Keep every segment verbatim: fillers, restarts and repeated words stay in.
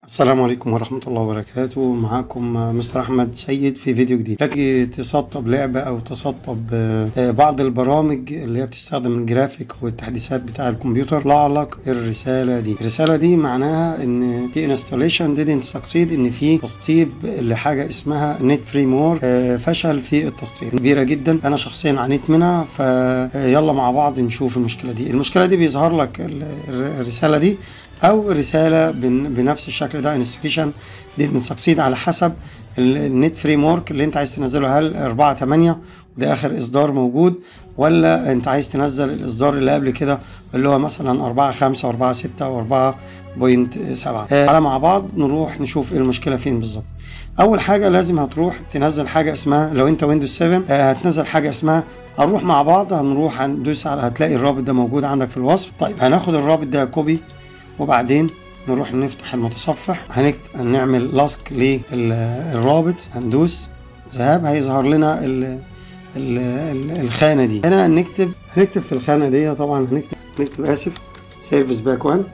السلام عليكم ورحمة الله وبركاته. معاكم مستر أحمد سيد في فيديو جديد. لك تسطب لعبة أو تسطب بعض البرامج اللي هي بتستخدم الجرافيك والتحديثات بتاع الكمبيوتر، طلع لك الرسالة دي. الرسالة دي معناها إن في installation didn't succeed، إن في تسطيب لحاجة اسمها نت فريم فشل في التسطيب كبيرة جدا. أنا شخصيا عانيت منها، فيلا مع بعض نشوف المشكلة دي. المشكلة دي بيظهر لك الرسالة دي او رساله بنفس الشكل ده انستليشن didn't succeed على حسب النت فريم ورك اللي انت عايز تنزله. هل أربعة ثمانية وده اخر اصدار موجود، ولا انت عايز تنزل الاصدار اللي قبل كده اللي هو مثلا أربعة خمسة وأربعة ستة وأربعة فاصلة سبعة؟ تعالى مع بعض نروح نشوف المشكله فين بالظبط. اول حاجه لازم هتروح تنزل حاجه اسمها، لو انت ويندوز سبعة هتنزل حاجه اسمها، هنروح مع بعض هنروح هندوس على، هتلاقي الرابط ده موجود عندك في الوصف. طيب هناخد الرابط ده كوبي، وبعدين نروح نفتح المتصفح، هنكتب هنعمل لاسك للرابط، هندوس ذهاب، هيظهر لنا ال ال ال الخانه دي. هنا هنكتب هنكتب في الخانه دي طبعا هنكتب هنكتب اسف سيرفيس باك واحد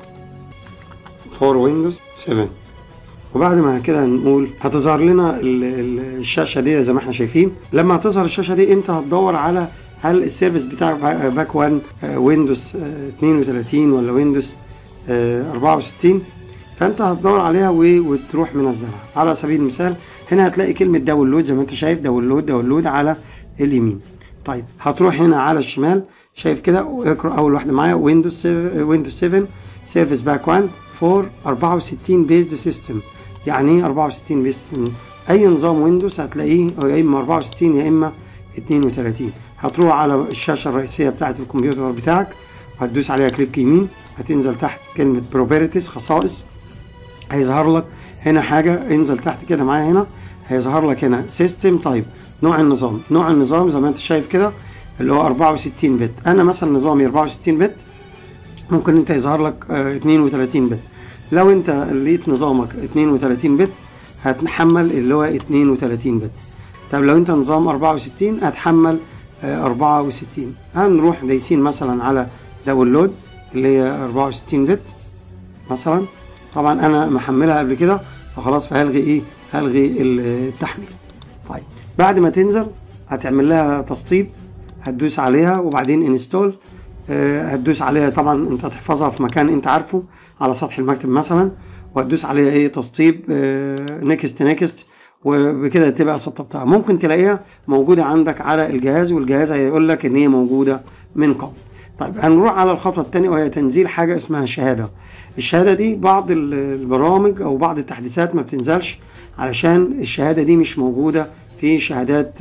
فور ويندوز سبعة. وبعد ما كده هنقول هتظهر لنا الشاشه دي زي ما احنا شايفين. لما هتظهر الشاشه دي انت هتدور على هل السيرفيس بتاعك باك واحد ويندوز اثنين وثلاثين ولا ويندوز أربعة وستين، فانت هتدور عليها وتروح منزلها. على سبيل المثال هنا هتلاقي كلمه داونلود زي ما انت شايف، داونلود داونلود على اليمين. طيب هتروح هنا على الشمال، شايف كده، واقرا اول واحده معايا، ويندوز ويندوز سبعة سيرفيس باك واحد فور أربعة وستين بيزد سيستم. يعني ايه أربعة وستين بيزد سيستم؟ اي نظام ويندوز هتلاقيه يا اما أربعة وستين يا اما اثنين وثلاثين. هتروح على الشاشه الرئيسيه بتاعه الكمبيوتر بتاعك وهتدوس عليها كليك يمين، هتنزل تحت كلمة بروبرتيز خصائص، هيظهر لك هنا حاجة، انزل تحت كده معايا هنا هيظهر لك هنا سيستم تايب، نوع النظام. نوع النظام زي ما انت شايف كده اللي هو أربعة وستين بت. انا مثلا نظامي أربعة وستين بت، ممكن انت يظهر لك اه اثنين وثلاثين بت. لو انت لقيت نظامك اثنين وثلاثين بت هتحمل اللي هو اثنين وثلاثين بت. طب لو انت نظام أربعة وستين هتحمل اه أربعة وستين. هنروح دايسين مثلا على داونلود اللي هي أربعة وستين بت مثلا. طبعا انا محملها قبل كده فخلاص، فهلغي ايه هلغي التحميل. طيب بعد ما تنزل هتعمل لها تسطيب، هتدوس عليها وبعدين انستول، آه هتدوس عليها. طبعا انت هتحفظها في مكان انت عارفه على سطح المكتب مثلا، وهتدوس عليها ايه تسطيب، آه نيكست نيكست، وبكده تبقى سطبتها. ممكن تلاقيها موجوده عندك على الجهاز، والجهاز هيقول لك ان هي موجوده من قبل. طيب هنروح على الخطوة الثانية وهي تنزيل حاجة اسمها شهادة. الشهادة دي بعض البرامج أو بعض التحديثات ما بتنزلش علشان الشهادة دي مش موجودة في شهادات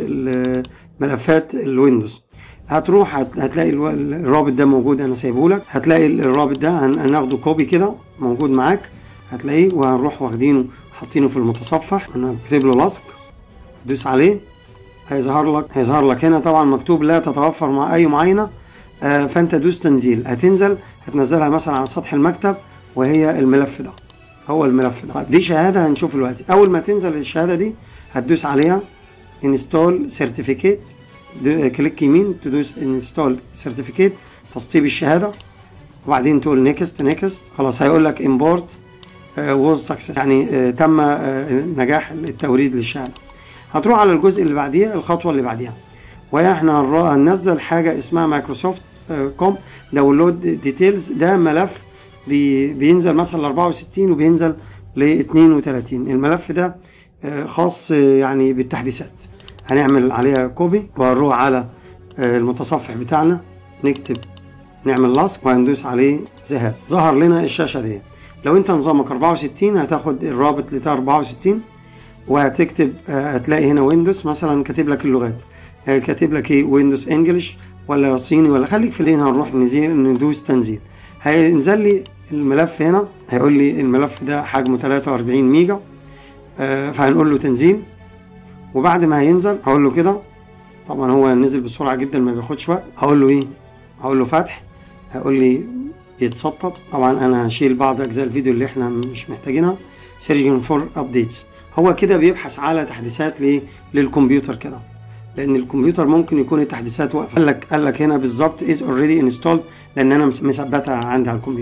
ملفات الويندوز. هتروح هتلاقي الرابط ده موجود، أنا سايبه لك. هتلاقي الرابط ده هناخده كوبي كده موجود معاك، هتلاقيه، وهنروح واخدينه حاطينه في المتصفح. أنا كاتب له لاسك، دوس عليه هيظهر لك هيظهر لك هنا طبعا مكتوب لا تتوفر مع أي معاينة. آه فانت دوس تنزيل، هتنزل هتنزلها مثلا على سطح المكتب، وهي الملف ده هو الملف ده. طيب دي شهاده هنشوف دلوقتي. اول ما تنزل الشهاده دي هتدوس عليها انستول سيرتيفيكيت، كليك يمين تدوس انستول سيرتيفيكيت تسطيب الشهاده، وبعدين تقول نيكست نيكست. خلاص هيقول لك امبورت ووز سكسس، يعني آه تم آه نجاح التوريد للشهاده. هتروح على الجزء اللي بعديه، الخطوه اللي بعديها، واحنا هننزل حاجه اسمها مايكروسوفت كوم داونلود ديتيلز. ده ملف بي بينزل مثلا أربعة وستين وبينزل ل اثنين وثلاثين. الملف ده خاص يعني بالتحديثات. هنعمل عليها كوبي وهنروح على المتصفح بتاعنا، نكتب نعمل لاسك وهندوس عليه ذهاب. ظهر لنا الشاشه دي. لو انت نظامك أربعة وستين هتاخد الرابط بتاع أربعة وستين وهتكتب، هتلاقي هنا ويندوز مثلا كاتب لك اللغات، كاتب لك ايه ويندوز انجلش ولا صيني ولا، خليك في اللي هنا. هنروح نزيل ندوس تنزيل، هينزل لي الملف هنا، هيقول لي الملف ده حجمه ثلاثة وأربعين ميجا. آه فهنقول له تنزيل، وبعد ما هينزل هقول له كده. طبعا هو نزل بسرعه جدا ما بياخدش وقت. هقول له ايه هقول له فتح، هيقول لي بيتسطب. طبعا انا هشيل بعض اجزاء الفيديو اللي احنا مش محتاجينها. سيرجن فور ابديتس، هو كده بيبحث على تحديثات ليه للكمبيوتر كده، لان الكمبيوتر ممكن يكون التحديثات واقفه. قال لك قال لك هنا بالظبط از اوريدي انستولد، لان انا مثبتها عندي على الكمبيوتر.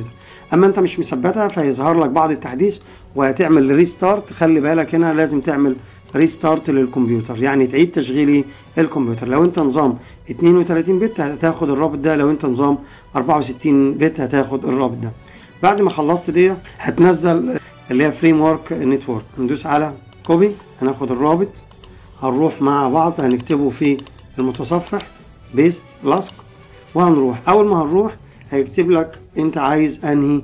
اما انت مش مثبتها فيظهر لك بعض التحديث وهتعمل ريستارت. خلي بالك هنا لازم تعمل ريستارت للكمبيوتر، يعني تعيد تشغيل الكمبيوتر. لو انت نظام اتنين وتلاتين بت هتاخد الرابط ده، لو انت نظام اربعة وستين بت هتاخد الرابط ده. بعد ما خلصت دي هتنزل اللي هي فريم ورك نتورك، ندوس على كوبي، هناخد الرابط هنروح مع بعض هنكتبه في المتصفح بيست لصق وهنروح. اول ما هنروح هيكتب لك انت عايز انهي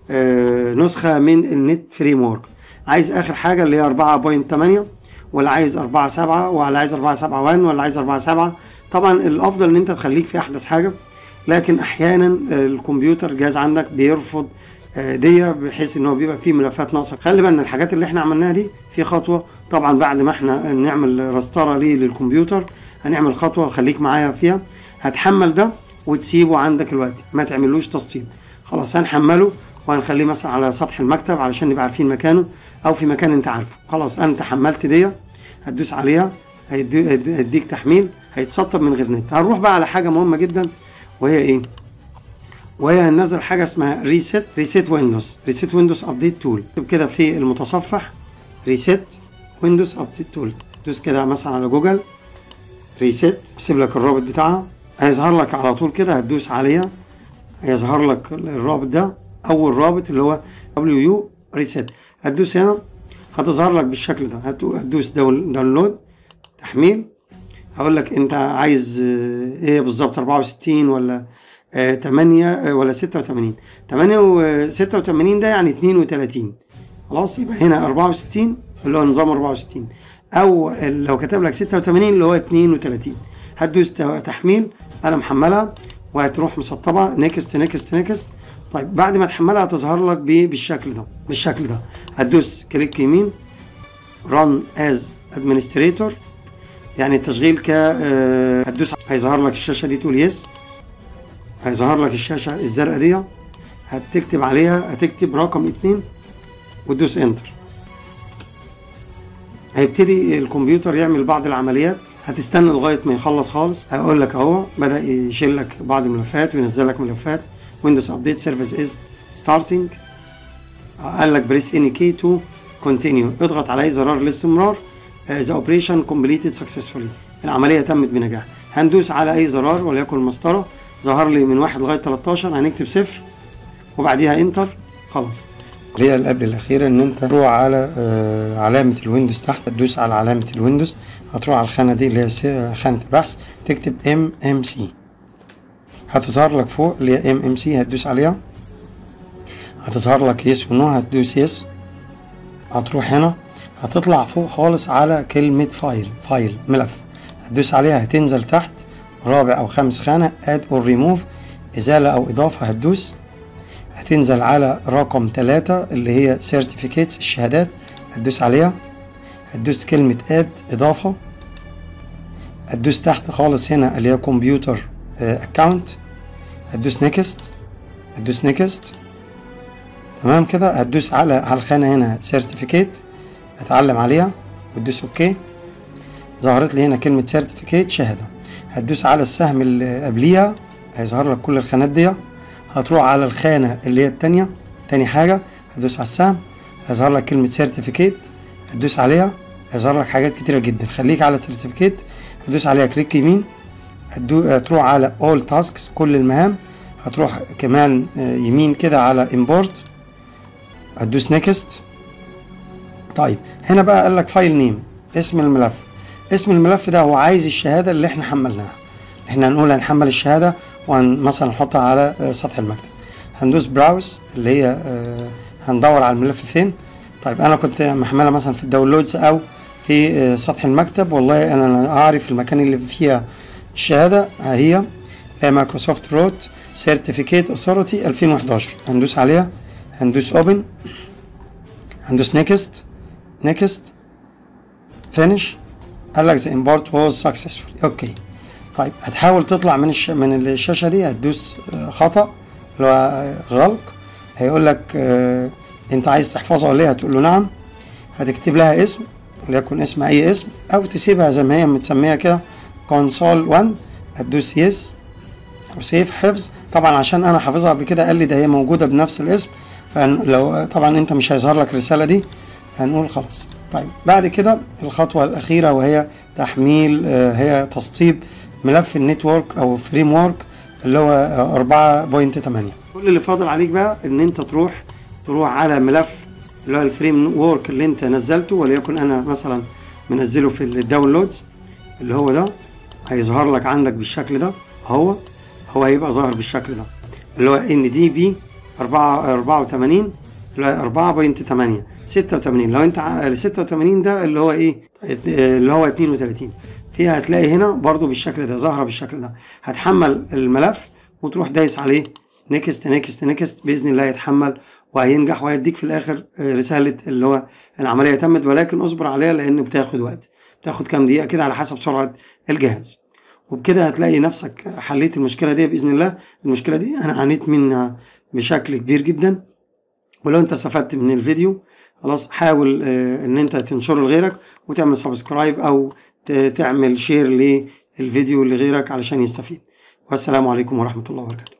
آه نسخه من النت فريم ورك، عايز اخر حاجه اللي هي اربعة نقطة تمانية ولا عايز اربعة نقطة سبعة ولا عايز اربعة نقطة سبعة واحد ولا عايز اربعة نقطة سبعة. طبعا الافضل ان انت تخليك في احدث حاجه، لكن احيانا الكمبيوتر الجهاز عندك بيرفض دي بحيث ان هو بيبقى فيه ملفات ناقصه. خلي بالنا الحاجات اللي احنا عملناها دي في خطوه، طبعا بعد ما احنا نعمل رستاره ليه للكمبيوتر هنعمل خطوه خليك معايا فيها. هتحمل ده وتسيبه عندك دلوقتي، ما تعملوش تسطيب. خلاص هنحمله وهنخليه مثلا على سطح المكتب علشان نبقى عارفين مكانه او في مكان انت عارفه. خلاص انت حملت دي، هتدوس عليها هيديك تحميل، هيتسطب من غير نت. هنروح بقى على حاجه مهمه جدا وهي ايه؟ وهي هننزل حاجه اسمها ريسيت ريسيت ويندوز ريسيت ويندوز ابديت تول. اكتب كده في المتصفح ريسيت ويندوز ابديت تول، دوس كده مثلا على جوجل ريسيت، اسيب لك الرابط بتاعها هيظهر لك على طول كده، هتدوس عليها هيظهر لك الرابط ده، اول رابط اللي هو دبليو يو ريسيت. هتدوس هنا هتظهر لك بالشكل ده، هتدوس داونلود تحميل. هقول لك انت عايز ايه بالظبط، اربعة وستين ولا آه تمانية ولا ستة وتمانين؟ تمانية وستة وتمانين ده يعني اتنين وتلاتين. خلاص يبقى هنا اربعة وستين اللي هو نظام اربعة وستين، او لو كتب لك ستة وتمانين اللي هو اتنين وتلاتين. هتدوس تحميل، انا محملها وهتروح مسطبه نيكست نيكست نيكست. طيب بعد ما تحملها هتظهر لك بالشكل ده بالشكل ده هتدوس كليك يمين ران از ادمنستريتور، يعني التشغيل ك آه هتدوس هيظهر لك الشاشه دي تقول يس، هيظهر لك الشاشه الزرقاء دي هتكتب عليها هتكتب رقم اتنين وتدوس انتر. هيبتدي الكمبيوتر يعمل بعض العمليات، هتستنى لغايه ما يخلص خالص. هيقول لك اهو بدا يشيل لك بعض الملفات وينزل لك ملفات. ويندوز ابديت سيرفيس از ستارتنج، قال لك بريس اني كي تو كونتينيو، اضغط على اي زرار للاستمرار. ذا اوبريشن كومبليتد سكسسفولي، العمليه تمت بنجاح. هندوس على اي زرار وليكن المسطره، ظهر لي من واحد لغايه تلتاشر، هنكتب صفر وبعديها انتر. خلاص الطريقه اللي قبل الاخيره ان انت تروح على آه علامه الويندوز تحت، تدوس على علامه الويندوز، هتروح على الخانه دي اللي هي خانه البحث، تكتب ام ام سي، هتظهر لك فوق اللي هي ام ام سي، هتدوس عليها هتظهر لك يس ونو، هتدوس يس. هتروح هنا هتطلع فوق خالص على كلمه فايل فايل ملف، هتدوس عليها هتنزل تحت رابع او خامس خانه اد اور ريموف، ازاله او اضافه، هتدوس هتنزل على رقم ثلاثة اللي هي سيرتيفيكيتس الشهادات، هتدوس عليها هتدوس كلمة اد اضافة، هتدوس تحت خالص هنا اللي هي كمبيوتر اكاونت، هتدوس نيكست هتدوس نيكست تمام كده. هتدوس على على الخانة هنا سيرتيفيكيت، هتعلم عليها وتدوس اوكي، ظهرت لي هنا كلمة سيرتيفيكيت شهادة. هتدوس على السهم اللي قبليها هيظهر لك كل الخانات دي، هتروح على الخانة اللي هي التانية، تاني حاجة هتدوس على السهم هيظهر لك كلمة سيرتيفيكيت، هتدوس عليها هيظهر لك حاجات كتيرة جدا. خليك على سيرتيفيكيت، هتدوس عليها كليك يمين، هتروح على all tasks كل المهام، هتروح كمان يمين كده على import، هتدوس نيكست. طيب هنا بقى قال لك فايل نيم، اسم الملف. اسم الملف ده هو عايز الشهادة اللي احنا حملناها، احنا هنقول هنحمل الشهادة ومثلا نحطها على سطح المكتب. هندوس براوز اللي هي هندور على الملف فين. طيب انا كنت محملها مثلا في الداونلودز او في سطح المكتب، والله انا اعرف المكان اللي فيها الشهاده هي مايكروسوفت روت سيرتيفيكيت اوثورتي الفين وحداشر. هندوس عليها هندوس اوبن، هندوس نيكست نيكست فينيش، قال لك ذا امبورت واز سكسسفول اوكي. طيب هتحاول تطلع من الش... من الشاشه دي، هتدوس خطأ اللي هو غلق، هيقول لك اه انت عايز تحفظها ولا ايه؟ هتقول له نعم. هتكتب لها اسم وليكن اسم اي اسم او تسيبها زي ما هي متسميه كده كونسول واحد، هتدوس يس، او سيف حفظ. طبعا عشان انا حافظها قبل كده قال لي ده هي موجوده بنفس الاسم، فلو طبعا انت مش هيظهر لك الرساله دي هنقول خلاص. طيب بعد كده الخطوه الاخيره وهي تحميل آه هي تسطيب ملف النتورك او فريم ورك اللي هو أربعة نقطة ثمانية. كل اللي فاضل عليك بقى ان انت تروح تروح على ملف اللي هو الفريم ورك اللي انت نزلته، وليكن انا مثلا منزله في الداونلودز اللي هو ده، هيظهر لك عندك بالشكل ده. هو هو هيبقى ظاهر بالشكل ده اللي هو ان دي بي أربعة وثمانين اللي هو أربعة نقطة ثمانية ستة وثمانين. لو انت ال ستة وثمانين ده اللي هو ايه اللي هو اثنين وثلاثين، فيها هتلاقي هنا برضو بالشكل ده ظاهره بالشكل ده. هتحمل الملف وتروح دايس عليه نيكست نيكست نيكست، باذن الله يتحمل وهينجح وهيديك في الاخر رساله اللي هو العمليه تمت، ولكن اصبر عليها لانه بتاخد وقت، بتاخد كام دقيقه كده على حسب سرعه الجهاز. وبكده هتلاقي نفسك حليت المشكله دي باذن الله. المشكله دي انا عانيت منها بشكل كبير جدا، ولو انت استفدت من الفيديو خلاص حاول ان انت تنشره لغيرك وتعمل سبسكرايب او تعمل شير للفيديو لغيرك علشان يستفيد. والسلام عليكم ورحمه الله وبركاته.